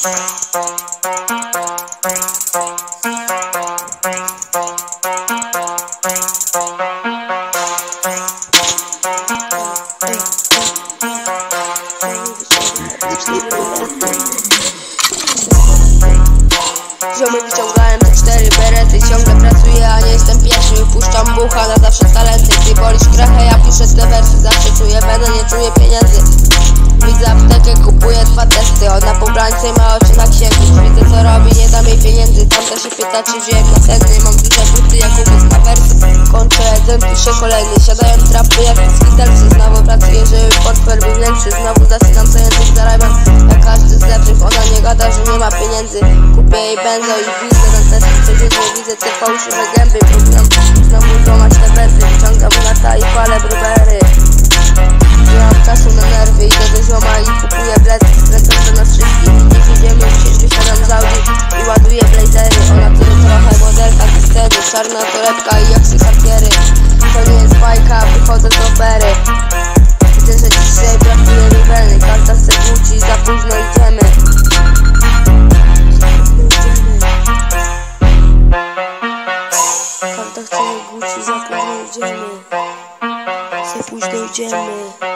Ziomy wyciągałem te 4 berety. Ciągle pracuję, a nie jestem pierwszy. Puszczam bucha na zawsze talenty. Ty bolisz krachę, ja piszę te wersy. Zawsze czuję będę, nie czuję pieniędzy. Widzę aptekę, kupuję 2 testy. Ona po brańce ma oczy na księgu. Widzę co robi, nie dam jej pieniędzy. Tamta się pyta, czy wziąłem następny. Mam duże buty, jak umysł na wersy. Kończę jeden, piszę kolejny. Siadają trapy jak skitelcy. Znowu pracuję, żeby portfel był większy. Znowu zaczynam co język zarabiam. Jak każdy z lepszych, ona nie gada, że nie ma pieniędzy. Kupię jej benzo i widzę ten test. Codziennie widzę te fałszywe gęby. Próbuję znowu złamać te benzy. Wyciągam lata i palę brubery. Nie mam czasu na nerwy, idę do zioma i kupuję bledy. Skręcam do nas wszystkich, gdzieś idziemy, gdzieś wysiadam z Audi i ładuję blazery. Ona to trochę modelka z sceny, czarna torebka i jaksy kartiery. To nie jest bajka, wychodzę z opery. Widzę, że dzisiaj brakuje rywelny. Każda chce kłócić, za późno idziemy. Każda chce kłócić, za późno idziemy. Za późno idziemy.